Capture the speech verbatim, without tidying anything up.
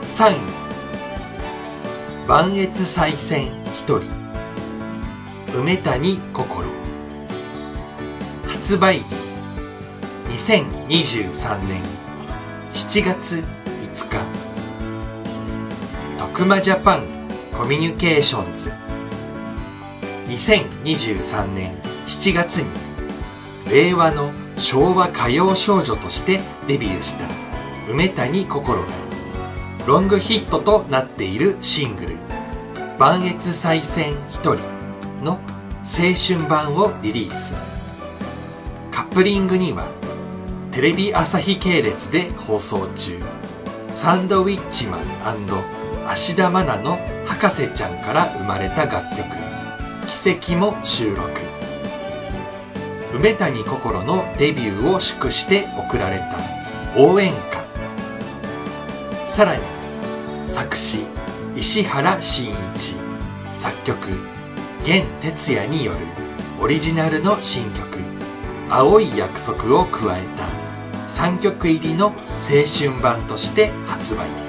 さんい磐越西線ひとり梅谷心。発売日にせんにじゅうさんねんしちがついつか。徳間ジャパンコミュニケーションズ。にせんにじゅうさんねんしちがつに令和の昭和歌謡少女としてデビューした梅谷心がロングヒットとなっているシングル「磐越西線ひとり」の青春版をリリース。カップリングにはテレビ朝日系列で放送中サンドウィッチマン&芦田愛菜の博士ちゃんから生まれた楽曲「奇跡」も収録。梅谷心のデビューを祝して贈られた応援歌。さらに作詞石原慎一、作曲弦哲也によるオリジナルの新曲「青い約束」を加えたさんきょく入りの青春版として発売。